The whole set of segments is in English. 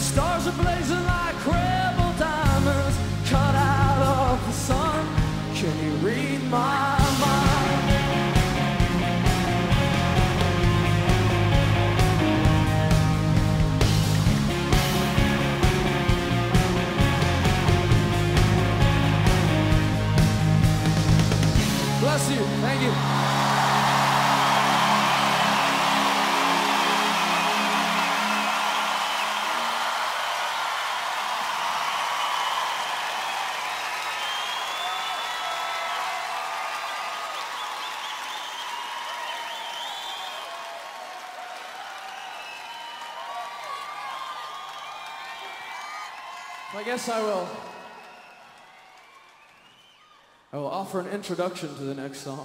stars are blazing like crumbled diamonds cut out of the sun. Can you read my mind? Bless you. Thank you. I guess I will offer an introduction to the next song.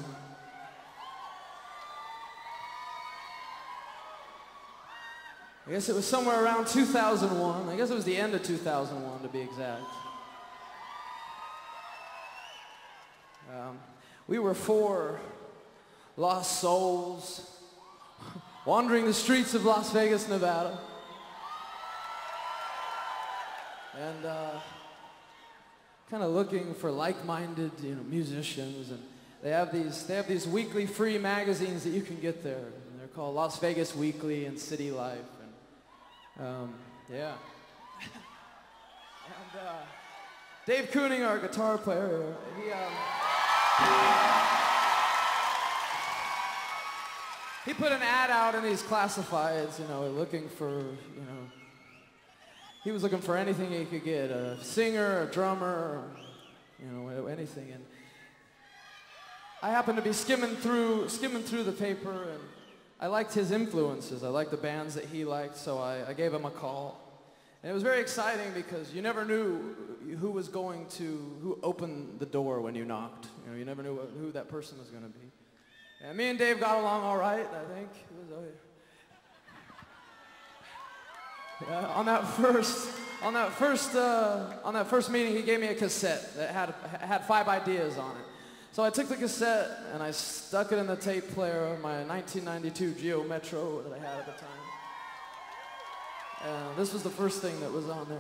I guess it was somewhere around 2001. I guess it was the end of 2001 to be exact. We were four lost souls wandering the streets of Las Vegas, Nevada. And kind of looking for like-minded, musicians, and they have these weekly free magazines that you can get there. And they're called Las Vegas Weekly and City Life, and yeah. And Dave Kooning, our guitar player, he put an ad out in these classifieds, looking for, he was looking for anything he could get, a singer, a drummer, anything. And I happened to be skimming through the paper, and I liked his influences. I liked the bands that he liked, so I gave him a call. And it was very exciting because you never knew who opened the door when you knocked. You never knew who that person was going to be. And me and Dave got along all right, I think. On that first meeting, he gave me a cassette that had 5 ideas on it. So I took the cassette and I stuck it in the tape player of my 1992 Geo Metro that I had at the time. And this was the first thing that was on there.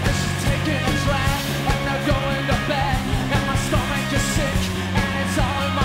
Going to bed, and my stomach is sick, and it's all in my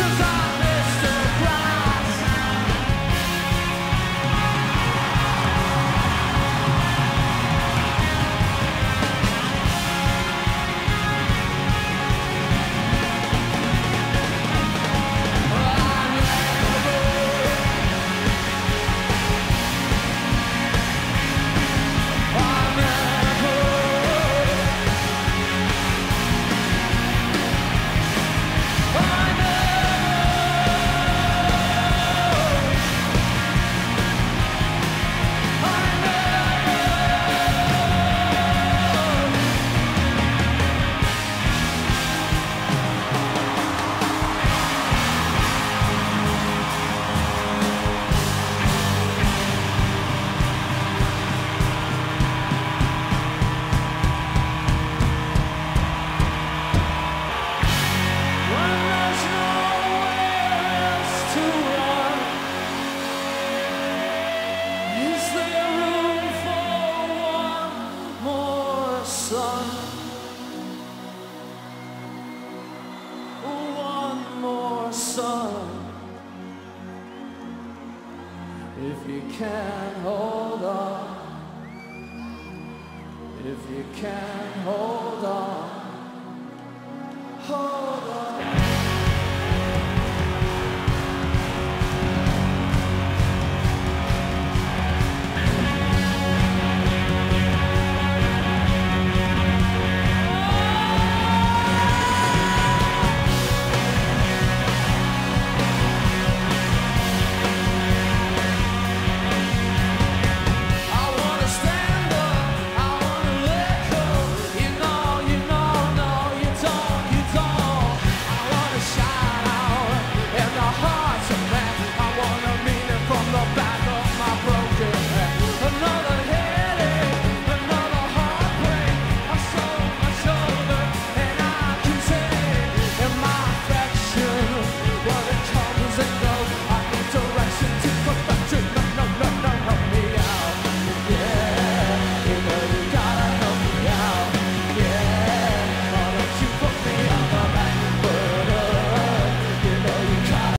If you can hold on, if you can hold on, hold